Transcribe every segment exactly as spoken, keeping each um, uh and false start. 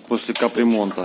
после капремонта.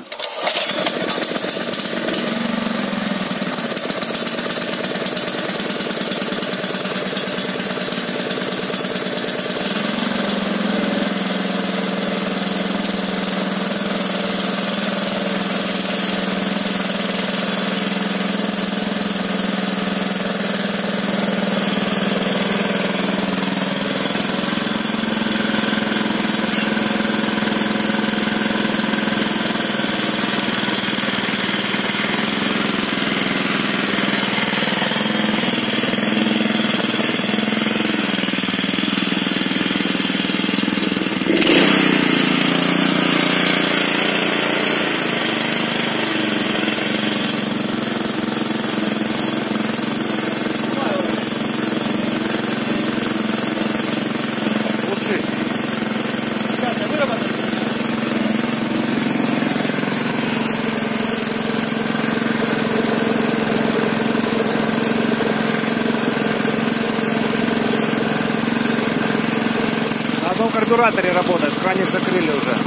На одном карбюраторе работает, крайне закрыли уже.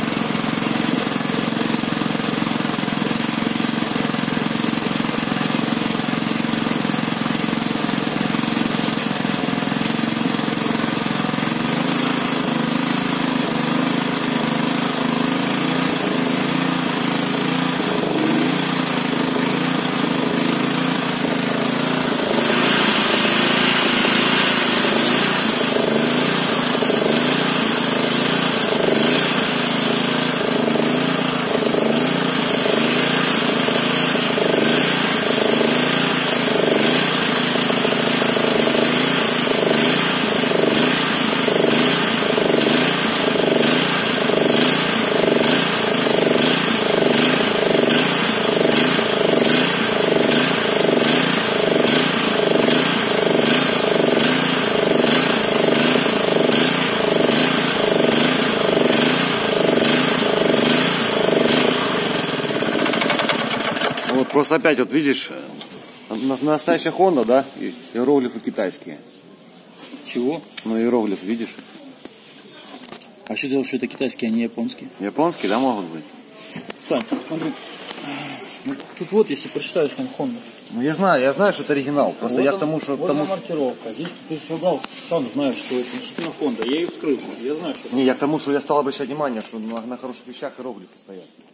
Вот просто опять вот видишь, настоящая Honda, да, и иероглифы китайские. Чего? Ну иероглиф видишь? А что делать, что это китайские, а не японские? Японские, да, могут быть? Сань, смотри. Ну, тут вот, если прочитаешь, он Honda. Ну я знаю, я знаю, что это оригинал. Просто вот я он, к тому, что... Вот тому... маркировка. Здесь ты сюда сам знаешь, что это действительно Honda. Я ее вскрыл. Я знаю, что... Не, я к тому, что я стал обращать внимание, что на, на хороших вещах иероглифы стоят.